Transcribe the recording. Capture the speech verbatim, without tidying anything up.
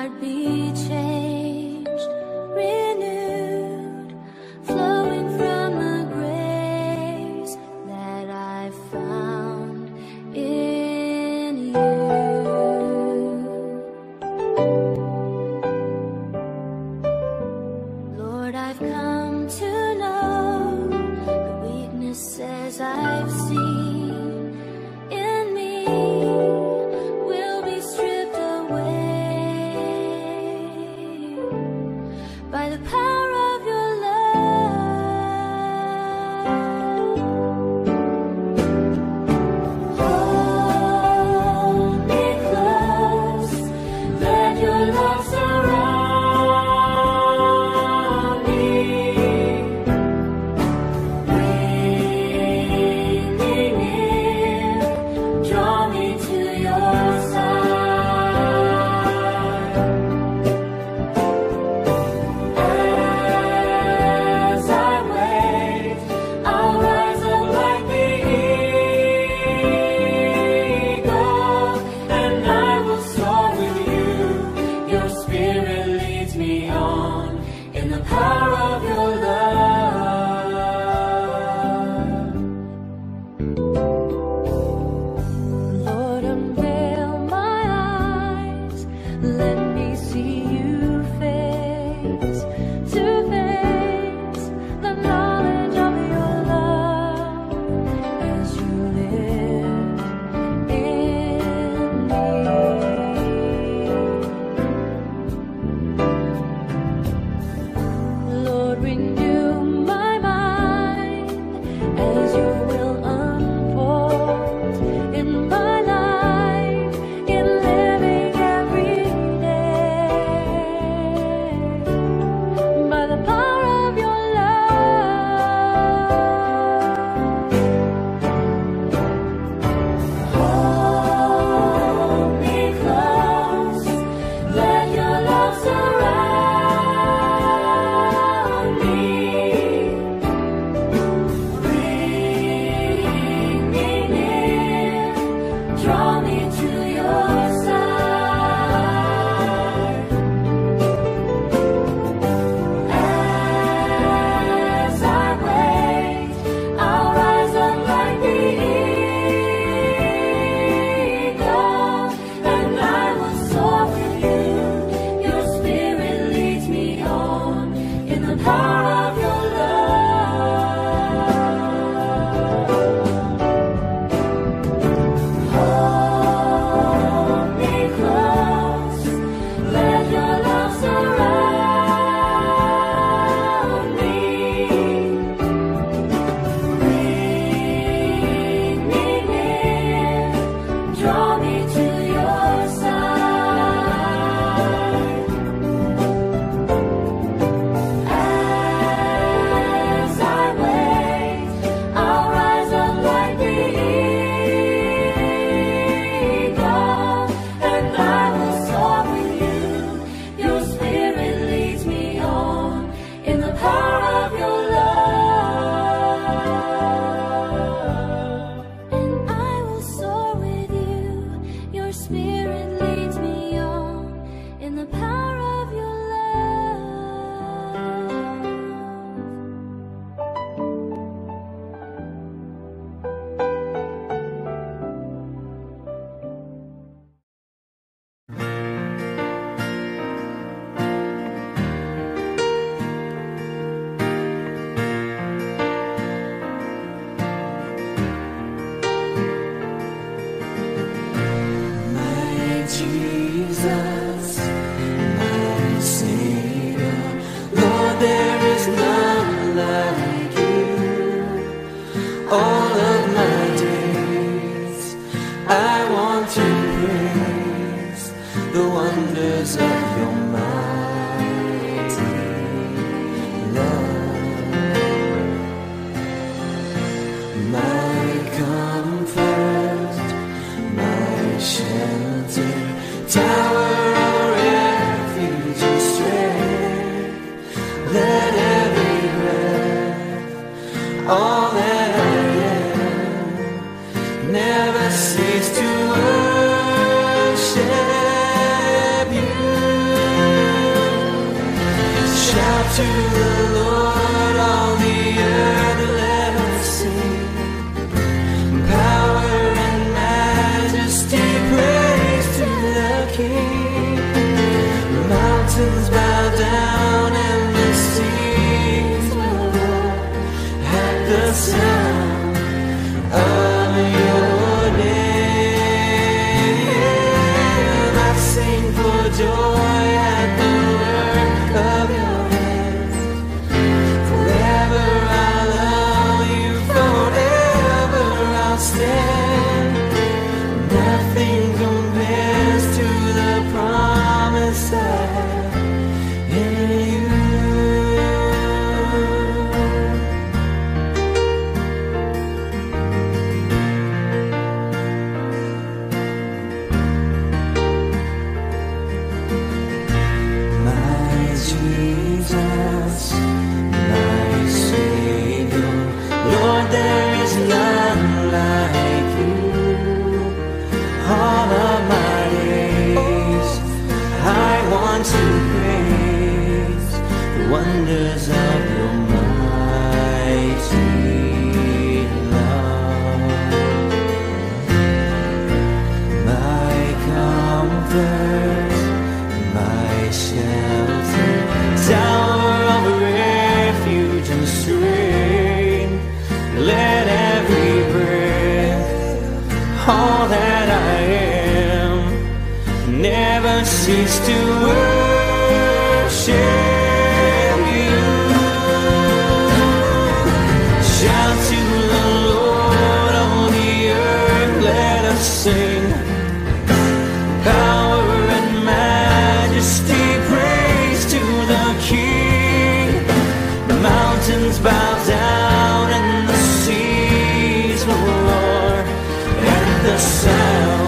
heart be changed, renewed, flowing from the grace that I found in you. Lord, I've come to know the weaknesses I've seen in me will be stripped away by the power of your love. Hold me close, let your love surround me. Bring me near, draw me to your side. As I wait, I'll rise up like the eagle, and I will soar with you. Your spirit leads me on in the power of your love. Lord, unveil my eyes, let me see you face to face, the knowledge of your love as you live in me. Lord, renew my mind as your will unfolds in my life, in living every day by the power of your love. Hold me close, let your love surround me. Bring me near, draw me to your side. As I wait, I'll rise up like the eagle, and I will soar with you. Your spirit leads me on in the power of your love. Hold me close, let your love surround me. Bring me near, draw me to your side. As I wait, I'll rise up like the eagle, and I will soar with you. Your spirit leads me on in the power of your love. And I will soar with you. Your spirit leads me on in the power of your love. My Jesus, my Savior, Lord, there is none like you. All of my days, I want to praise the wonders of your mighty love. My comfort, my shelter, tower of refuge and strength. Let every breath, all that I am, never cease to worship you. to the Lord, all the earth let us sing. Power and majesty, praise to the King. The mountains bow down and the seas will roar at the sound of your name. I sing for joy at the work of your hands. Forever I'll love you, forever I'll stand. Nothing compares to the promise I have in you. My Jesus, my Savior, Lord, there is none like you. All of my days I want to praise the wonders of your mighty love. My comfort, my shelter, tower of refuge and strength. Let every breath, all that I am, never cease to worship you. Shout to the Lord, all the earth let us sing. Power and majesty, praise to the King. The mountains bow down and the seas will roar at the sound